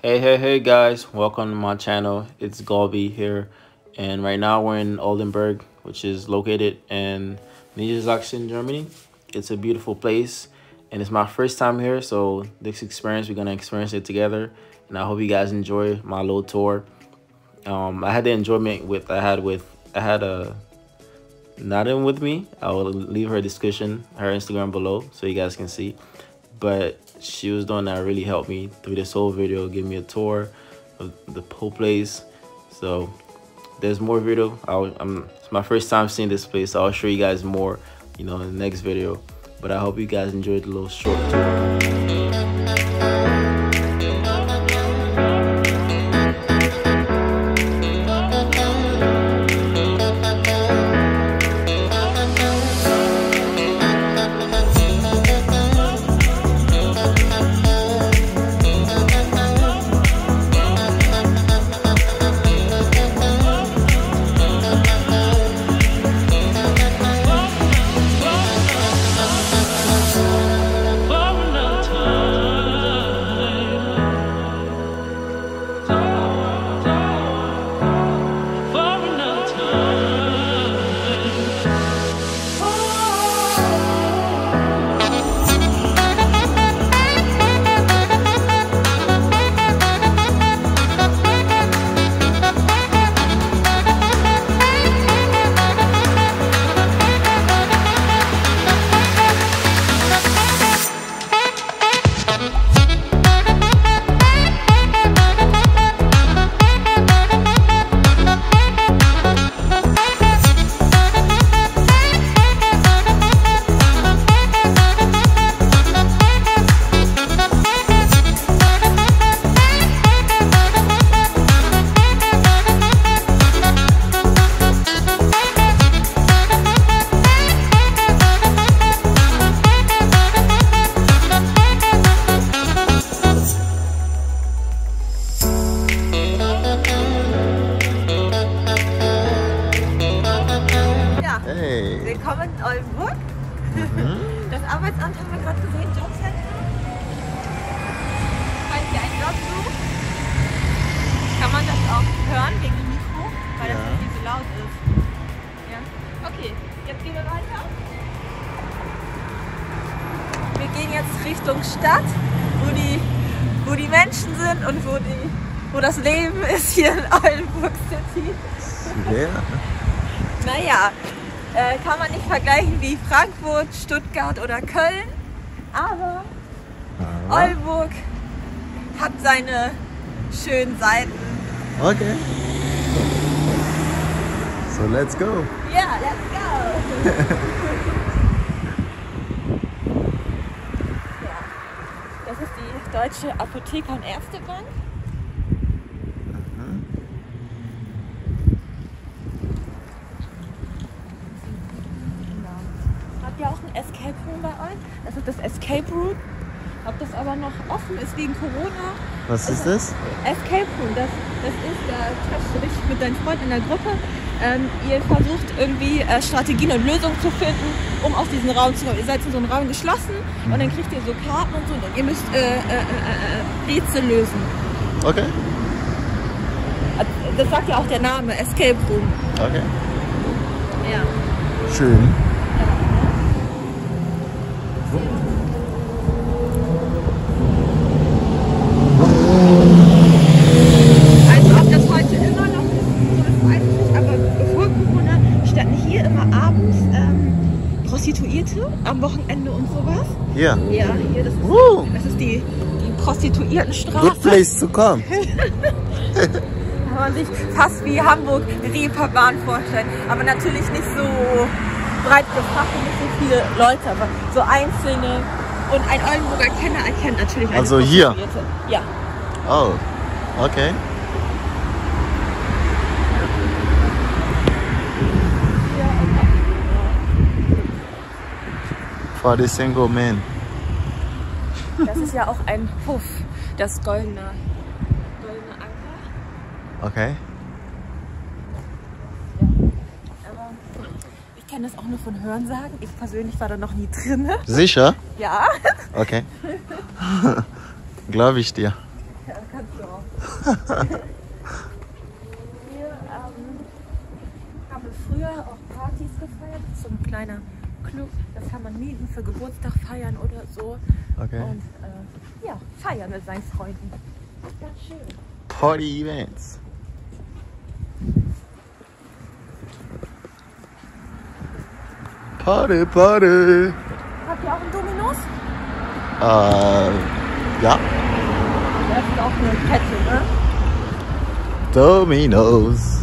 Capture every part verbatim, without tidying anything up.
Hey, hey, hey guys, welcome to my channel. It's Golby here, and right now we're in Oldenburg, which is located in Niedersachsen, Germany. It's a beautiful place, and it's my first time here, so this experience, we're gonna experience it together, and I hope you guys enjoy my little tour. Um, I had the enjoyment with I had with I had a Nadine with me. I will leave her description, her Instagram below, so you guys can see. But she was the one that really helped me through this whole video, give me a tour of the whole place. So there's more video. I'll, I'm, it's my first time seeing this place, so I'll show you guys more, you know, in the next video. But I hope you guys enjoyed the little short tour. Willkommen in Oldenburg. Mhm. Das Arbeitsamt haben wir gerade gesehen, Jobcenter. Falls ihr einen Job sucht, kann man das auch hören wegen dem Mikro, weil ja. Das nicht so laut ist. Ja. Okay, jetzt gehen wir weiter. Wir gehen jetzt Richtung Stadt, wo die, wo die Menschen sind und wo, die, wo das Leben ist hier in Oldenburg City. Ja. Naja. Äh, kann man nicht vergleichen wie Frankfurt, Stuttgart oder Köln, aber ah. Oldenburg hat seine schönen Seiten. Okay. So let's go. Ja, yeah, let's go. Ja. Das ist die Deutsche Apotheker- und Ärztebank. Ja, auch ein Escape Room bei euch. Das ist das Escape Room. Ob das aber noch offen ist wegen Corona. Was ist das? Escape Room. Das, das ist, da treffst du dich mit deinen Freunden in der Gruppe. Ähm, ihr versucht irgendwie äh, Strategien und Lösungen zu finden, um aus diesem Raum zu kommen. Ihr seid in so einem Raum geschlossen mhm. und dann kriegt ihr so Karten und so. Und ihr müsst äh, äh, äh, Rätsel lösen. Okay. Das sagt ja auch der Name, Escape Room. Okay. Ja. Schön. Prostituierte am Wochenende und sowas. Ja. Ja, hier, das ist, uh. das ist die, die Prostituiertenstraße. Good place to come. Kann man sich fast wie Hamburg Reeperbahn vorstellen. Aber natürlich nicht so breit gefasst und nicht so viele Leute, aber so einzelne. Und ein Oldenburger Kenner erkennt natürlich eine Also hier? Ja. Oh, okay. For the single man. Das ist ja auch ein Puff, das goldene, goldene Anker. Okay. Ja. Aber ich kenne das auch nur von Hörensagen. Ich persönlich war da noch nie drin. Sicher? Ja. Okay. Glaube ich dir. Ja, kannst du auch. Hier ähm, haben wir früher auch Partys gefeiert. Das ist so ein kleiner Club. Das kann man mieten für Geburtstag feiern oder so. Okay. Und äh, ja, feiern mit seinen Freunden. Ganz schön. Party events. Party, Party. Habt ihr auch einen Dominos? Äh, ja. Das ist auch eine Kette, ne? Dominos.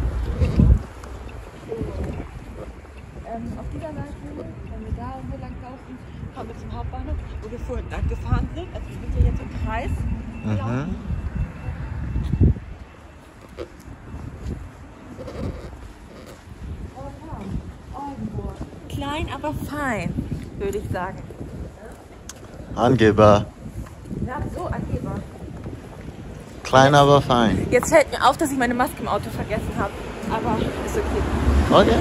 Ähm, auf dieser Seite, wenn wir da irgendwo lang laufen, kommen wir zum Hauptbahnhof, wo wir vorhin lang gefahren sind. Also wir sind ja jetzt im Kreis gelaufen. Mhm. Oldenburg. Klein, aber fein, würde ich sagen. Angeber. Ja, so Angeber. Klein, aber fein. Jetzt fällt mir auf, dass ich meine Maske im Auto vergessen habe. Aber ist okay. Okay.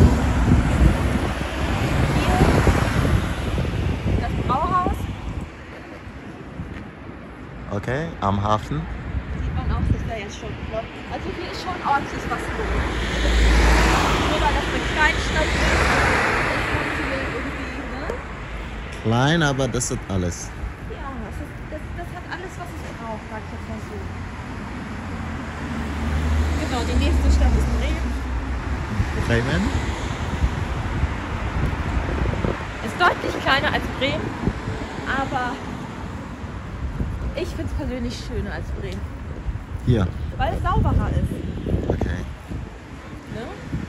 Hier das Brauhaus. Okay, am Hafen. Sieht man auch, das wäre jetzt schon flott. Also hier ist schon ordentlich was los. Nur weil das eine Kleinstadt ist, ist man hier irgendwie, ne? Klein, aber das ist alles. Ja, das, ist, das, das hat alles, was es braucht, sag ich jetzt mal so. Genau, die nächste Stadt ist Bremen. Bremen? Ist deutlich kleiner als Bremen, aber ich finde es persönlich schöner als Bremen. Hier. Weil es sauberer ist. Okay. Ne?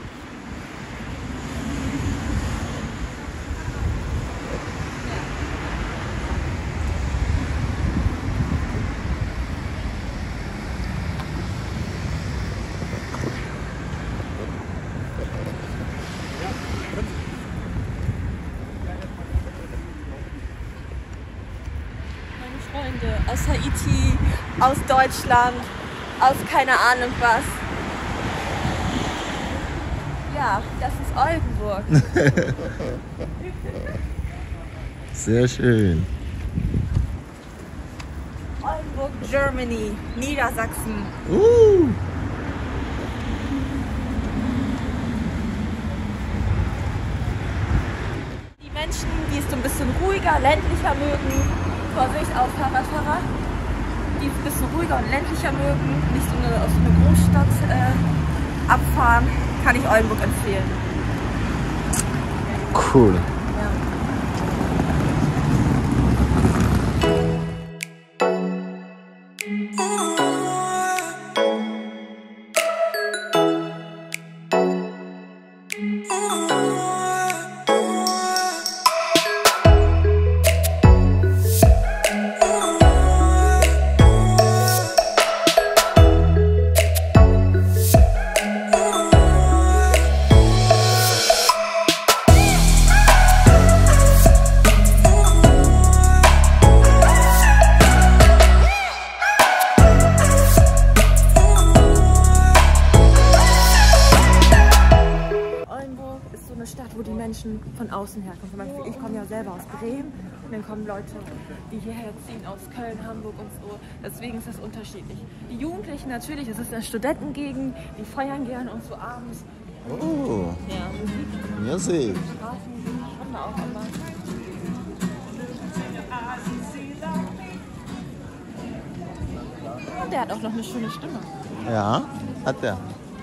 Freunde aus Haiti, aus Deutschland, aus keine Ahnung was. Ja, das ist Oldenburg. Sehr schön. Oldenburg, Germany, Niedersachsen. Uh. Die Menschen, die es so ein bisschen ruhiger, ländlicher mögen, Vorsicht auf Fahrradfahrer, die es ein bisschen ruhiger und ländlicher mögen, nicht so eine, aus so einer Großstadt äh, abfahren, kann ich Oldenburg empfehlen. Cool. Ja. Stadt, wo die Menschen von außen herkommen. Zum Beispiel, ich komme ja selber aus Bremen und dann kommen Leute, die hierher ziehen aus Köln, Hamburg und so. Deswegen ist das unterschiedlich. Die Jugendlichen natürlich, es ist eine Studentengegend, die feiern gern und so abends. Oh, Ja, Musik. Musik. Straßenmusik haben wir auch immer. Und der hat auch noch eine schöne Stimme. Ja, hat er.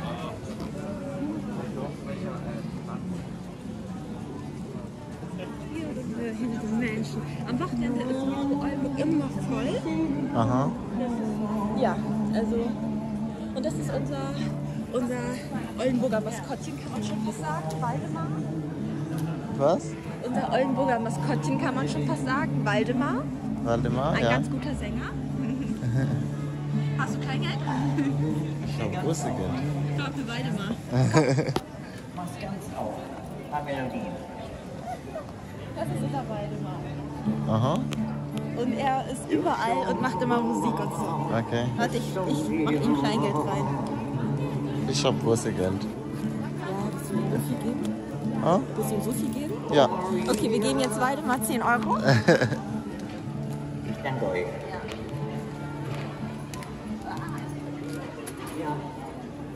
Hinter Menschen. Am Wochenende ist Oldenburg immer voll. Aha. Ja, also. Und das ist unser, unser Oldenburger Maskottchen, kann man schon fast sagen. Waldemar. Was? Unser Oldenburger Maskottchen kann man schon fast sagen. Waldemar. Waldemar, Ein ja. ganz guter Sänger. Hast du Kleingeld? Ich habe große Geld. Ich glaube für Waldemar. Mach's ganz auf. Paar Melodien. Das ist unser Waldemar. Aha. Und er ist überall und macht immer Musik und so. Okay. Warte, ich, ich mach ihm Kleingeld rein. Ich habe große Geld. Ja, willst du ihm so viel geben? Ah? Willst du ihm so viel geben? Ja. Okay, wir geben jetzt Waldemar zehn Euro. Ich danke euch.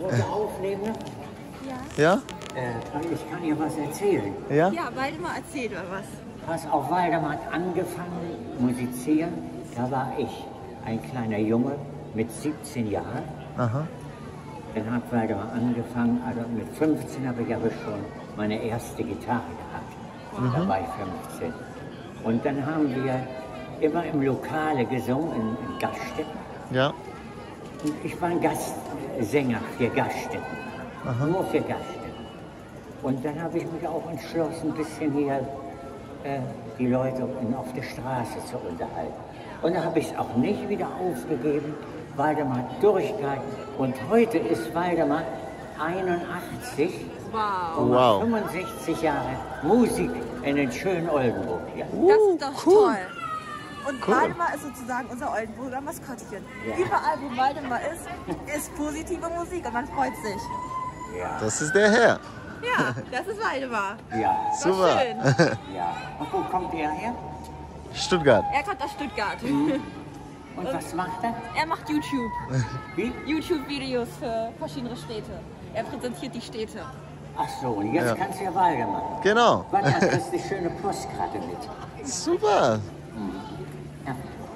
Foto aufnehmen? Ja? Äh, ich kann dir was erzählen. Ja? Ja, Waldemar, erzähl mal was. Pass auf, Waldemar hat angefangen musizieren. Da war ich ein kleiner Junge mit siebzehn Jahren. Aha. Dann hat Waldemar angefangen, also mit fünfzehn habe ich aber schon meine erste Gitarre gehabt. Und da war ich fünfzehn. Und dann haben wir immer im Lokale gesungen, in, in Gaststätten. Ja. Und ich war ein Gastsänger für Gaststätten. Nur für Gaststätten. Und dann habe ich mich auch entschlossen, ein bisschen hier äh, die Leute in, auf der Straße zu unterhalten. Und da habe ich es auch nicht wieder aufgegeben. Waldemar hat durchgehalten. Und heute ist Waldemar einundachtzig. Wow. Und Wow. fünfundsechzig Jahre Musik in den schönen Oldenburg hier. Das ist doch cool. toll. Und Cool. Waldemar ist sozusagen unser Oldenburger Maskottchen. Ja. Überall, wo Waldemar ist, ist positive Musik und man freut sich. Ja, Das ist der Herr. Ja, das ist Waldemar. ja, Super. Schön. ja. Und wo kommt er her? Stuttgart. Er kommt aus Stuttgart. Und was macht er? Er macht YouTube. Wie? YouTube-Videos für verschiedene Städte. Er präsentiert die Städte. Ach so, und jetzt Ja. kannst du ja Waldemar. Genau. Warte, da kriegst du die schöne Postkarte mit. Super. Ja.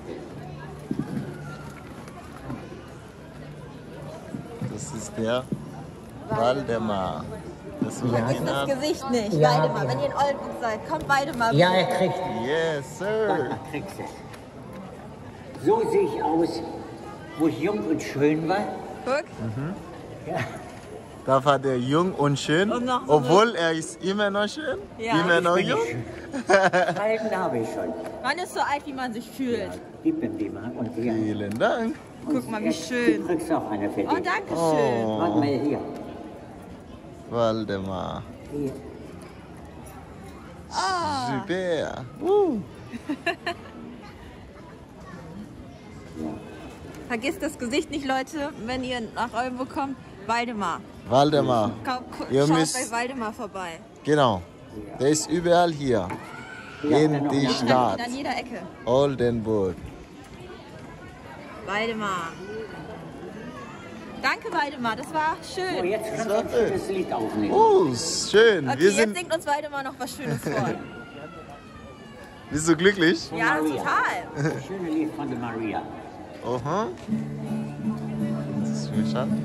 Das ist der Waldemar. Das will Vergiss ich das Ihnen. Gesicht nicht. Ja, Waldemar, ja. wenn ihr in Oldenburg seid, kommt Waldemar. Ja, er kriegt Yes, sir. Warte, kriegst du. So sehe ich aus, wo ich jung und schön war. Guck. Ja. Da war der jung und schön, Und noch so obwohl er ist immer noch schön, Ja. immer noch Bin ich jung. schön. Halten habe ich schon. Man ist so alt, wie man sich fühlt. Gib ihm die mal. Und hier. Vielen Dank. Guck mal, wie Du schön. kriegst auch eine für dich. Oh, danke schön. Oh, Warte mal hier. Waldemar. Hier. Oh, Super. Uh. vergisst das Gesicht nicht, Leute, wenn ihr nach Oldenburg kommt. Waldemar. Waldemar. Ka- ko- Ihr Schaut müsst- bei Waldemar vorbei. Genau. Der ist überall hier. Ja, dann In noch die eine Stadt. An jeder Ecke. Oldenburg. Waldemar. Danke, Waldemar, das war So, schön. jetzt kannst du ein schönes Lied aufnehmen. Oh, schön. Okay, Wir jetzt sind. singt uns Waldemar noch was Schönes vor. Bist du glücklich? Ja, Maria. total. Das schöne Lied von der Maria. Aha. Das ist für mich an.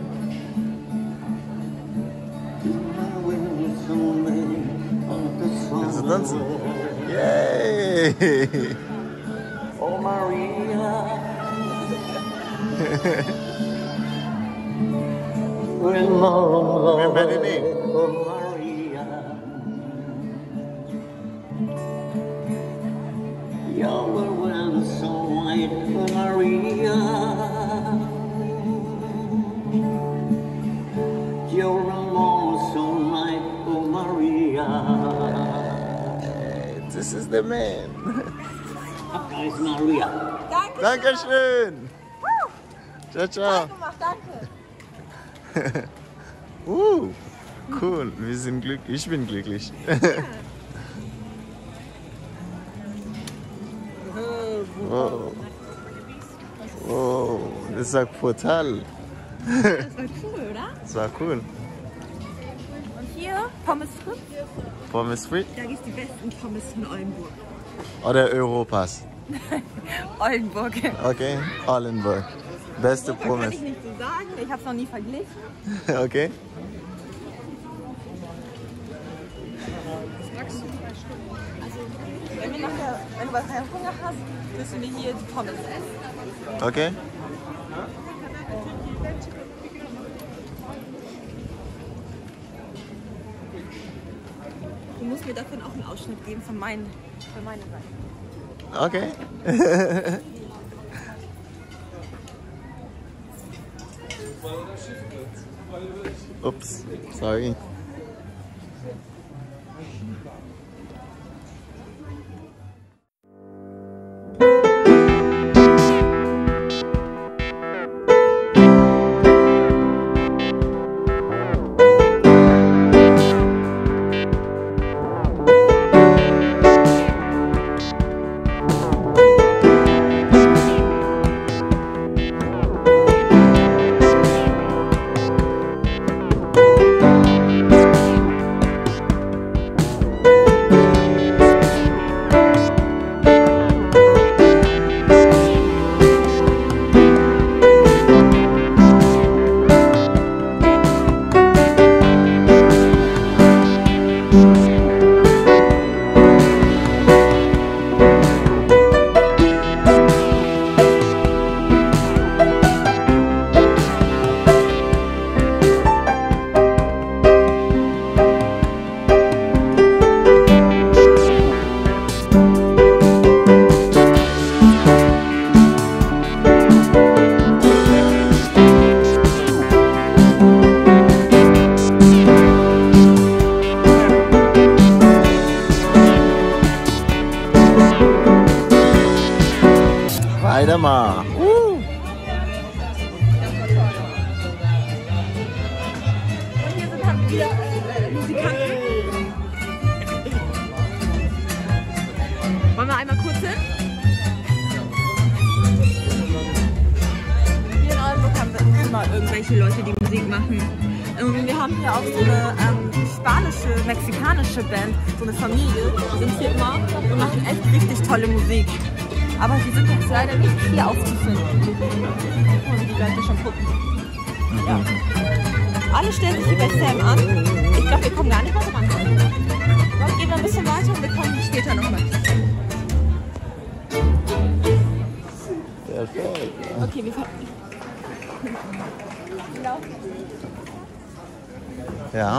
Willst du tanzen? Yay! Oh Maria. Remember the name. Oh Maria. Your world is so white, oh Maria. Your arms so light, oh Maria. Hey, this is the man. Da ist Maria. Danke. Dankeschön. Ciao, ciao. Toll gemacht, danke. Uh, cool. Wir sind glücklich. Ich bin glücklich. Wow. Wow, das war brutal. Das war cool, oder? Das war cool. Und hier, Pommes Fritz. Pommes frites Da gibt es die besten Pommes von Oldenburg. oder Europas? Oldenburg. Okay, Oldenburg. Beste Kann Pommes. ich nicht so sagen, ich habe es noch nie verglichen. Okay. Wenn, wir nachher, wenn du nachher Hunger hast, müssen wir hier die Pommes essen. Okay. Du musst mir davon auch einen Ausschnitt geben von, meinen, von meiner Seite. Okay. Ups, sorry. irgendwelche Leute, die Musik machen. Und wir haben hier auch so eine ähm, spanische, mexikanische Band, so eine Familie, die sind hier immer und machen echt richtig tolle Musik. Aber die sind jetzt leider nicht hier aufzufinden. Und die Leute schon gucken. Ja. Alle stellen sich hier bei Sam an. Ich glaube, wir kommen gar nicht mehr dran. Dann gehen wir ein bisschen weiter und wir kommen später nochmal. Perfekt. Okay, wir fahren. Ja.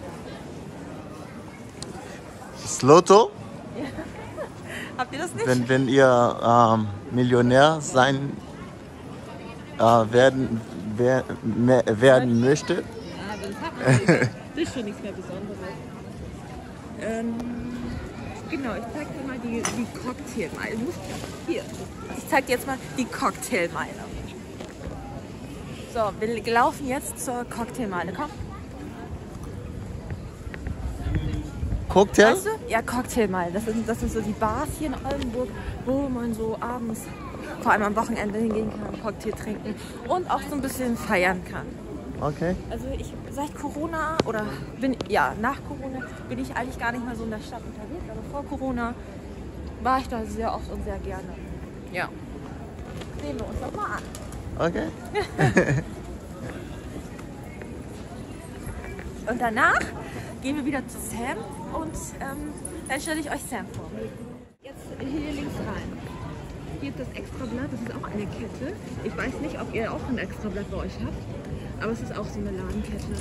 Das Lotto, Ja. Habt ihr das nicht? wenn, wenn ihr ähm, Millionär sein äh, werden, wer, mehr, werden möchtet. Ja, aber das hat man nicht. Das ist schon nichts mehr Besonderes. Ähm, genau, ich zeig dir mal die, die Cocktailmeile. Du musst hier. Ich zeig dir jetzt mal die Cocktailmeile. So, wir laufen jetzt zur Cocktailmeile. Komm. Cocktail? Weißt du? Ja, Cocktailmeile. Das sind, das sind so die Bars hier in Oldenburg, wo man so abends, vor allem am Wochenende, hingehen kann, Cocktail trinken und auch so ein bisschen feiern kann. Okay. Also ich seit Corona oder bin ja nach Corona bin ich eigentlich gar nicht mehr so in der Stadt unterwegs, aber vor Corona war ich da sehr oft und sehr gerne. Ja. Sehen wir uns doch mal an. Okay. Und danach gehen wir wieder zu Sam und ähm, dann stelle ich euch Sam vor. Jetzt hier links rein. Hier ist das Extrablatt, das ist auch eine Kette. Ich weiß nicht, ob ihr auch ein Extrablatt bei euch habt, aber es ist auch so eine Ladenkette.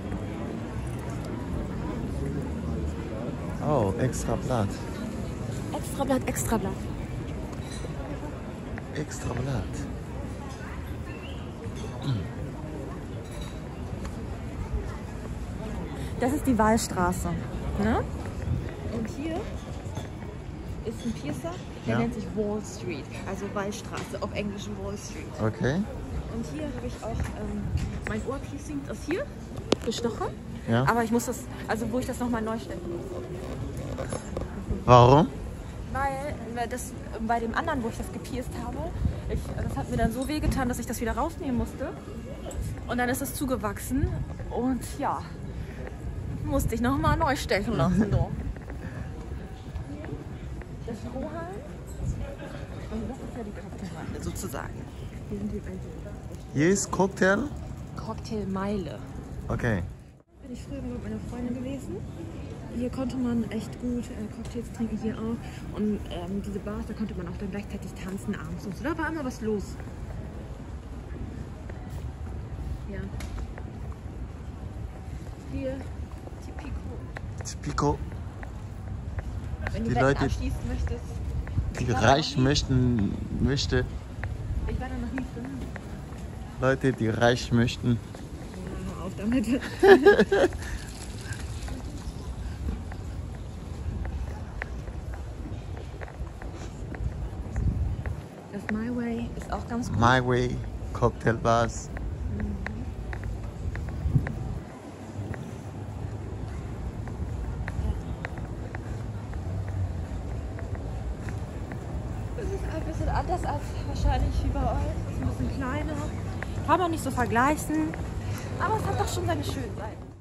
Oh, extra Blatt. Extrablatt, Extrablatt. Extra Blatt. Das ist die Wallstraße. Ne? Und hier ist ein Piercer, der Ja. nennt sich Wall Street, also Wallstraße, auf Englisch Wall Street. Okay. Und hier habe ich auch ähm, mein Ohrpiercing ist hier gestochen, Ja. aber ich muss das, also wo ich das nochmal neu stecken muss. Warum? Weil weil das bei dem anderen, wo ich das gepierst habe, ich, das hat mir dann so wehgetan, dass ich das wieder rausnehmen musste. Und dann ist es zugewachsen und ja, musste ich nochmal neu stechen lassen. So. Der Strohhalm. Und das ist ja die Cocktailmeile sozusagen. Hier sind die beiden. Hier ist Cocktail? Cocktailmeile. Okay. Bin ich früher mit meiner Freundin gewesen. Hier konnte man echt gut äh, Cocktails trinken, hier auch. Und ähm, diese Bars, da konnte man auch dann gleichzeitig tanzen abends und so. Da war immer was los. Ja. Hier, Tipico. Pico. Wenn du Die Wetten Leute- abschließen möchtest. Die Ich war da reich noch nie. möchten, möchte, Ich war da noch nie drin. Leute, die reich möchten. Ja, hör auf damit. Das My Way ist auch ganz gut. My Way, Cocktail Bars. Das ist ein bisschen anders als wahrscheinlich wie bei euch. Es ist ein bisschen kleiner. Kann man nicht so vergleichen. Aber es hat doch schon seine schönen Seiten.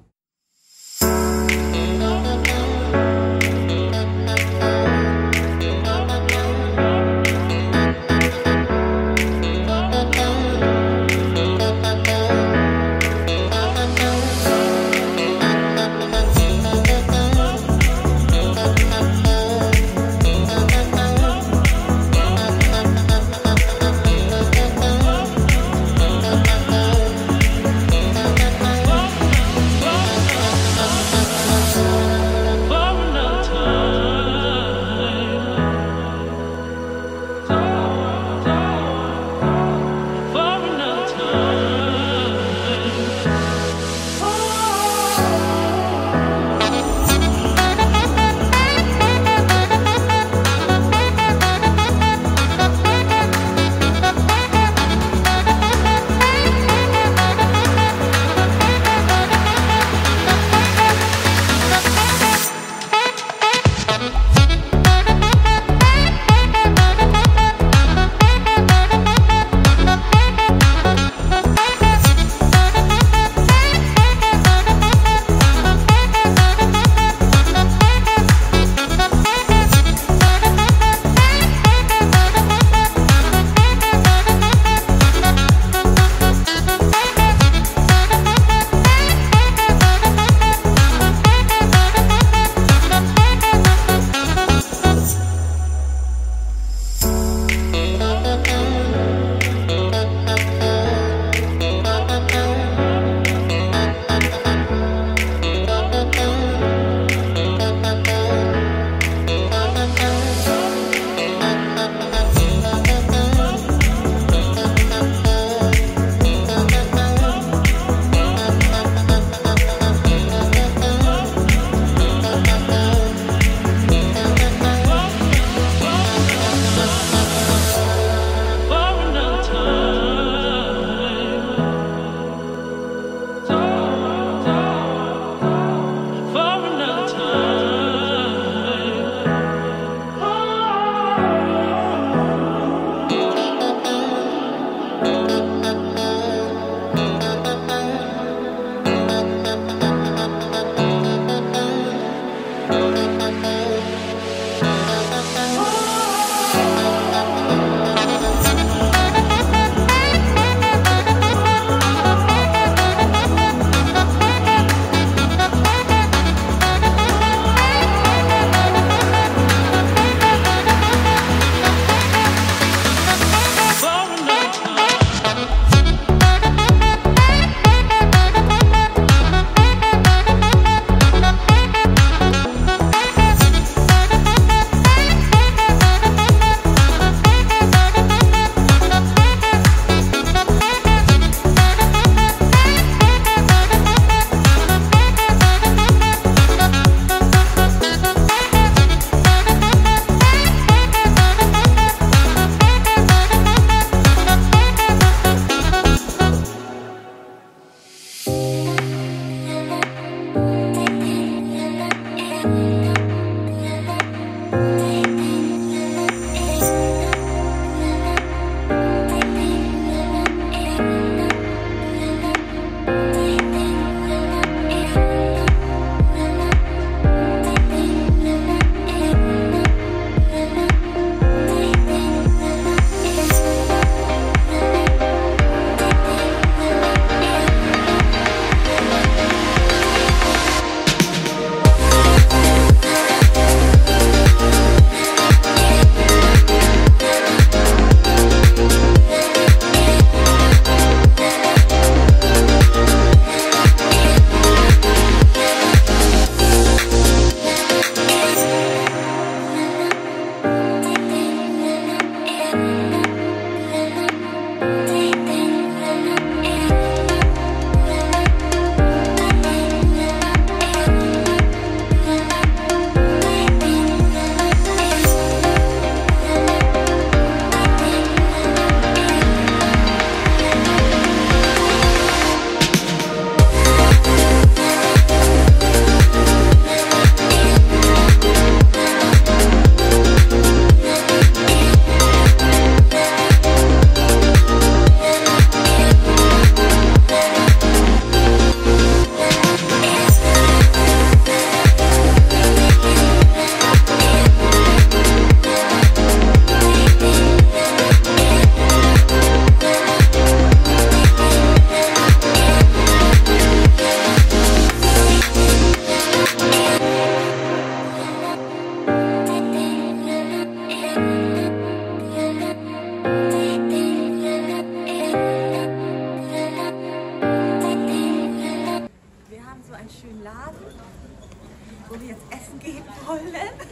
gehen wollen.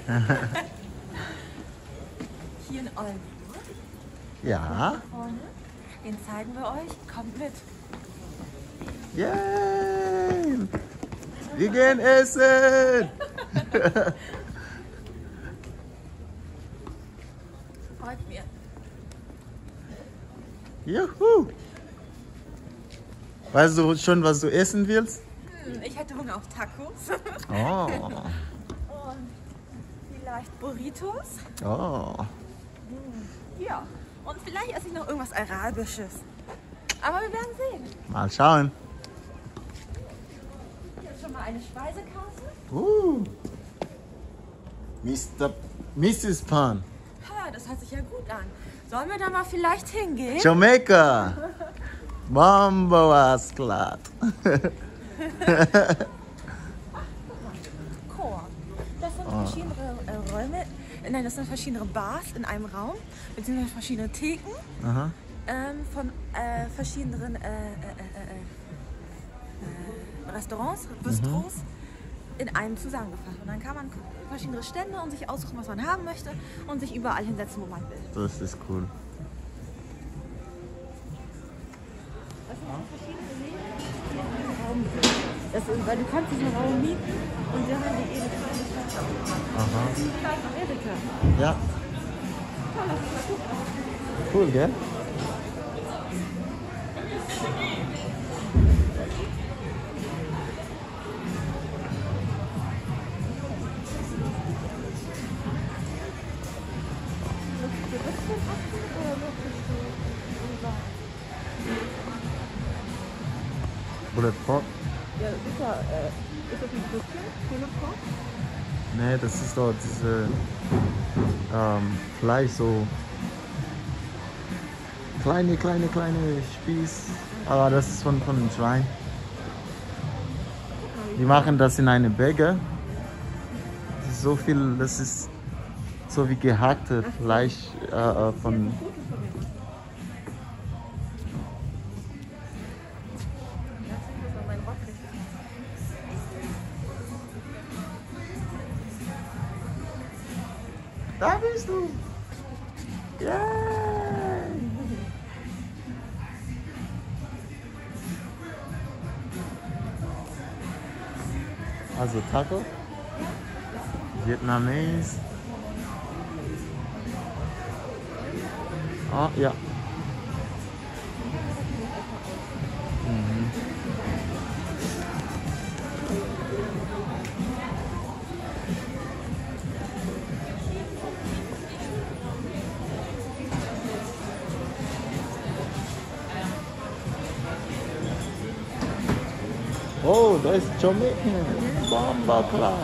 Hier in Oldenburg. Ja. Den zeigen wir euch. Kommt mit. Yay! Wir gehen essen! Freut mir. Juhu! Weißt du schon, was du essen willst? Hm, ich hätte Hunger auf Tacos. Oh. Und vielleicht Burritos. Oh. Ja. Und vielleicht esse ich noch irgendwas Arabisches. Aber wir werden sehen. Mal schauen. Hier ist schon mal eine Speisekarte. Uh. Mister Missus Pan. Ha, das hört sich ja gut an. Sollen wir da mal vielleicht hingehen? Jamaica. Mambo Asclat. Chor. Das sind verschiedene äh, Räume. Nein, das sind verschiedene Bars in einem Raum. Beziehungsweise verschiedene Theken. Aha. Ähm, von äh, verschiedenen äh, äh, äh, äh, Restaurants, Bistros in einem zusammengefasst. Und dann kann man verschiedene Stände und sich aussuchen, was man haben möchte und sich überall hinsetzen, wo man will. Das ist cool. Das sind verschiedene Läden, die in einem Raum sind. Das ist, weil du kannst diesen Raum mieten und wir haben die eh kleine Stadt. Aha. Klein Amerika. Ja. Cool, gell? Bullet Pork? Ja, das ist ja, äh, ist das ein Brötchen? Bullet Pork? Nee, das ist doch diese ähm, Fleisch, so kleine, kleine, kleine Spieß. Aber das ist von, von dem Schwein. Die machen das in eine Bäge. Das ist so viel, das ist so wie gehackte Fleisch äh, von. Da bist du! Yay! Also Taco, Vietnamese. Ah, ja. Mhm. Oh, da ist Jamaican. Bomba klar.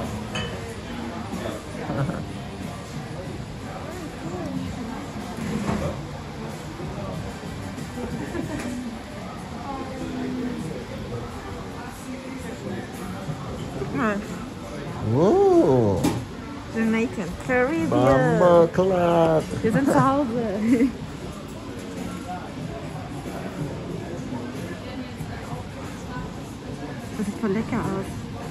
Guck mal, Oh, Jamaican Caribbean. Bomba klar. Wir sind zu Hause. Das sieht voll lecker aus.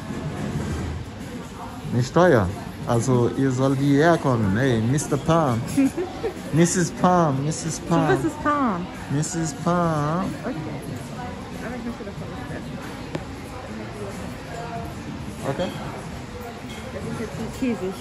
Nicht teuer. Also ihr sollt hierher kommen. Hey, Mister Palm. Missus Palm, Missus Was Palm. ist Palm? Missus Palm. Okay. Aber ich möchte davon nicht essen. Okay. Das ist jetzt ein Käsig.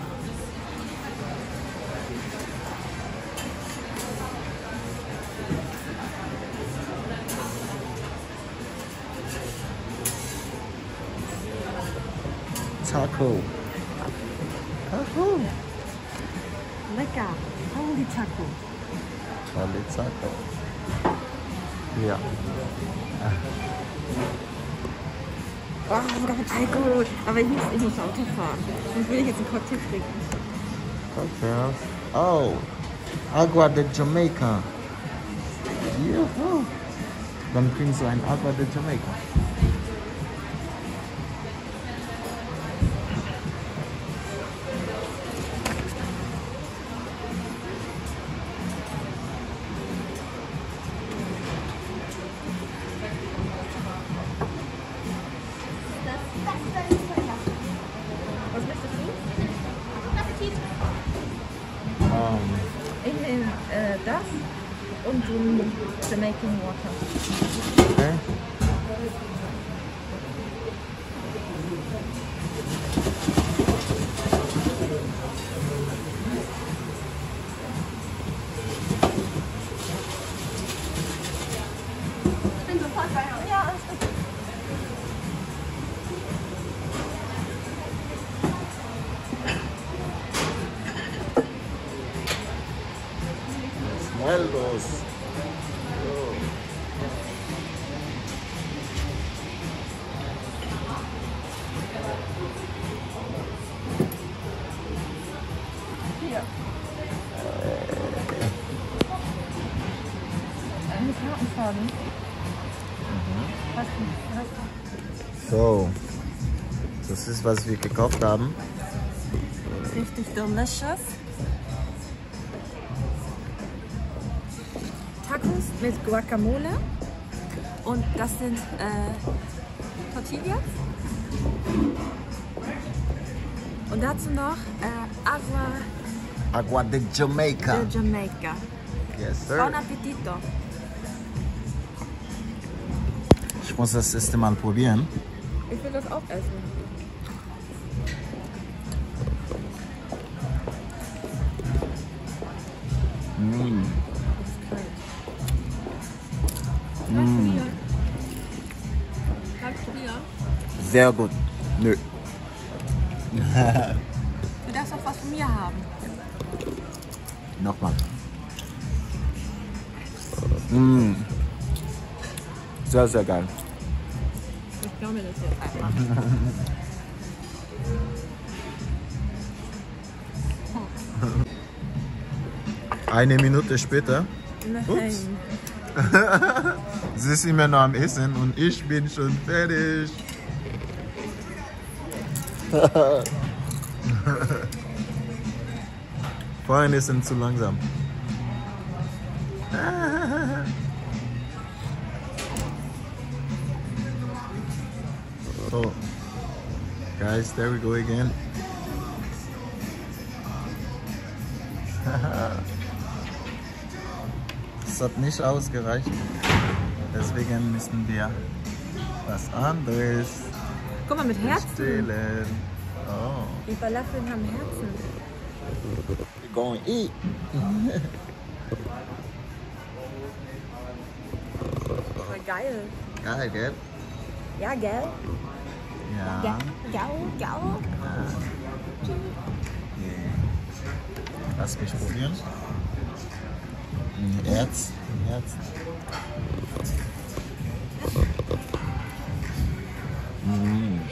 Taco. Taco. Lecker. Holy Taco. Tolle Taco. Ja. Oh, sogar mit Alkohol. Aber ich muss, ich muss Auto fahren. Sonst will ich jetzt einen Cocktail trinken. Cocktails. Oh. Agua de Jamaica. Juhu. Dann kriegst du ein Agua de Jamaica. Was möchtest du? das und so ein Jamaican Water. Okay. Ich bin sofort bei euch. Ja, alles gut. Schnell los. Hier. Eine Kartenfarben. Was denn? So, das ist, was wir gekauft haben. Richtig delicious. Tacos mit Guacamole und das sind äh, Tortillas. Und dazu noch äh, Agua Agua de Jamaica. de Jamaica. Yes, sir. Bon appetito. Ich muss das erste Mal probieren. Ich will das auch essen. Mm. Mm. Magst du Bier? Sehr gut. Nö. Du darfst auch was von mir haben. Nochmal. Mm. Sehr, sehr geil. Ich glaube mir das jetzt einfach. Eine Minute später. Ups. Nein. Sie ist immer noch am Essen und ich bin schon fertig. Vorhin ist es zu langsam. Oh, guys, there we go again. Es hat nicht ausgereicht, deswegen müssen wir was anderes Guck mal, mit Herzen. bestellen. Oh, Die Falafeln haben Herzen. we're going to eat. Voll geil. Geil, gell? Ja, gell? Ja. Ja, gell, gell. Yeah. Lass mich probieren. Ein Herz, ein Herz. Mm.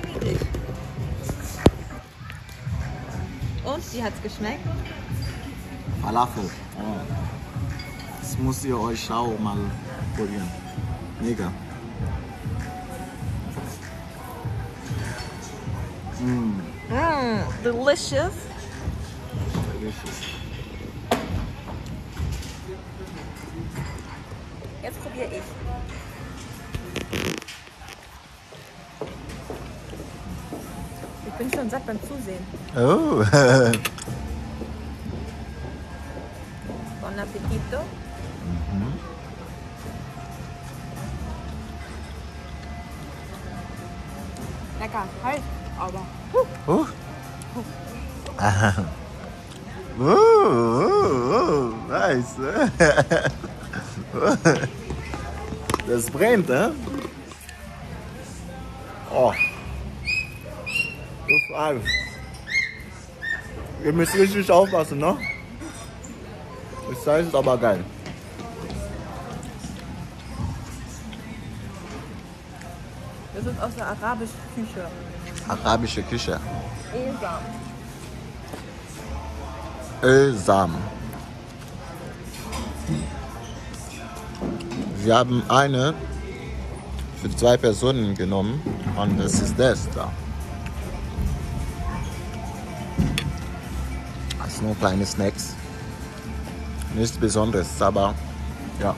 Und, wie hat's geschmeckt? Falafel. Oh. Das müsst ihr euch auch mal probieren. Mega. Mm. Mmm, delicious. Delicious. Jetzt probiere ich. Ich bin schon satt beim Zusehen. Oh. Bon appetito. Mhm. Lecker, heiß, aber. Oh. Aha. Oh, oh, oh, nice. Das brennt, ne? Oh. Uff, Alf. Ihr müsst richtig aufpassen, ne? Das heißt, ist aber geil. Das ist aus der arabischen Küche. Arabische Küche. Esam. Ölsam. Wir haben eine für zwei Personen genommen und das ist das da. Das sind nur kleine Snacks. Nichts Besonderes, aber ja.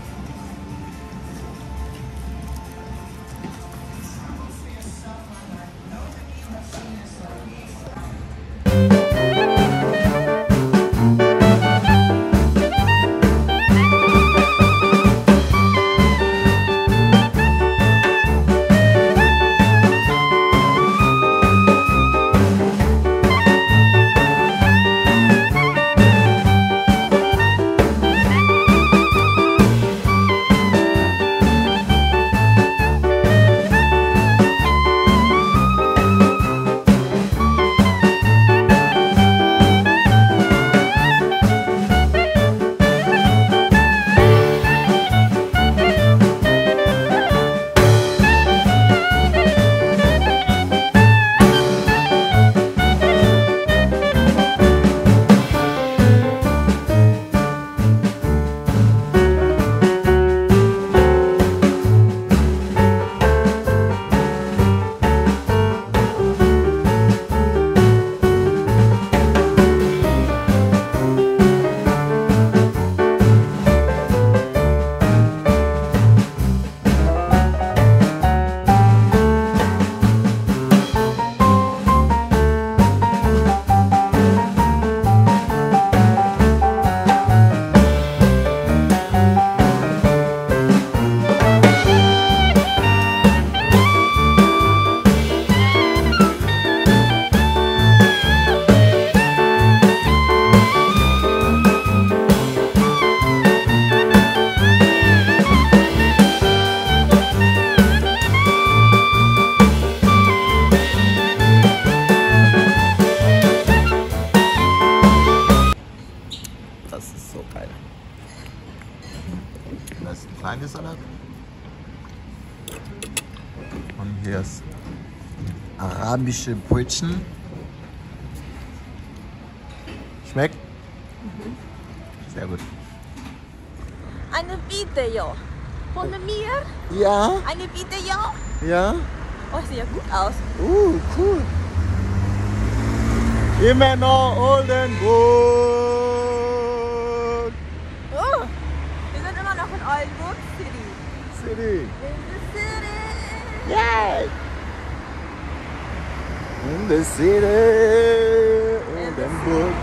Und hier ist arabische Brötchen. Schmeckt? Mhm. Sehr gut. Eine Video von mir. Ja. Eine Video. Ja. Oh, sieht ja gut aus. Uh, cool. Immer noch Oldenburg. Oh, wir sind immer noch in Oldenburg City. City. In the city. Yay. In the city. Oldenburg.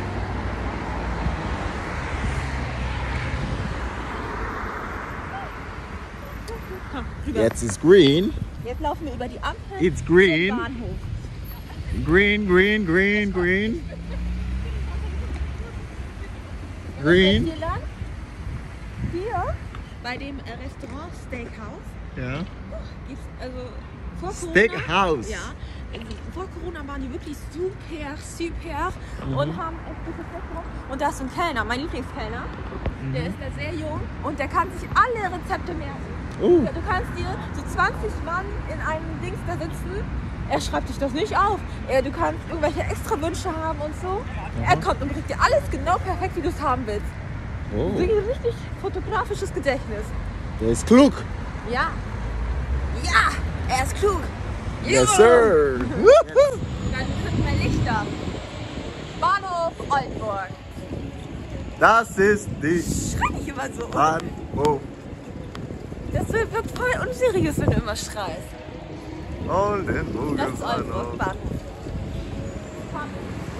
Jetzt ist green. Jetzt laufen wir über die Ampel. It's green. zum Bahnhof. Green, green, green, green. Green. Hier lang. Hier bei dem äh, Restaurant Steakhouse. Ja. Gibt's also vor Corona. Steakhouse. Ja. Also vor Corona waren die wirklich super, super Mhm. und haben echt gutes Restaurant. Und da ist so ein Kellner, mein Lieblingskellner. Mhm. Der ist da sehr jung und der kann sich alle Rezepte merken. Uh. Du kannst dir so zwanzig Mann in einem Dings da sitzen. Er schreibt dich das nicht auf. Er, du kannst irgendwelche extra Wünsche haben und so. Er kommt und bringt dir alles genau perfekt, wie du es haben willst. Oh. So ein richtig fotografisches Gedächtnis. Der ist klug. Ja. Ja, er ist klug. Yes, sir. Dann kriegen wir Lichter. Bahnhof Oldenburg. Das ist die Schrei nicht immer so. Bahnhof Das wird voll unseriös, wenn du immer schreist. Oldenburg. Das ist Oldenburg Bahnhof. Komm.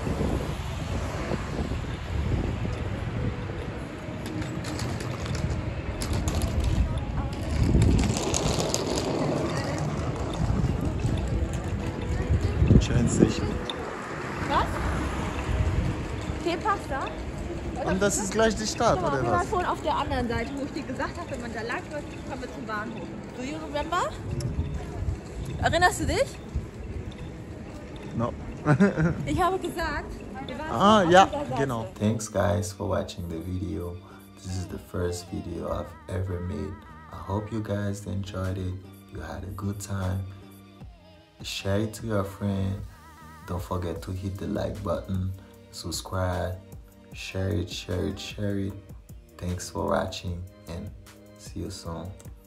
Schön sicher. Was? Teepasta? Und das ist gleich die Stadt, Guck mal, oder wir waren was? vorhin auf der anderen Seite, wo ich dir gesagt habe, wenn man da lang wird, kommen wir zum Bahnhof. Do you remember? Erinnerst du dich? No. Ich habe gesagt, wir waren Ah, auf ja, dieser Seite. genau. Thanks guys for watching the video. This is the first video I've ever made. I hope you guys enjoyed it. You had a good time. Share it to your friend. Don't forget to hit the like button, subscribe, share it, share it, share it. Thanks for watching and see you soon.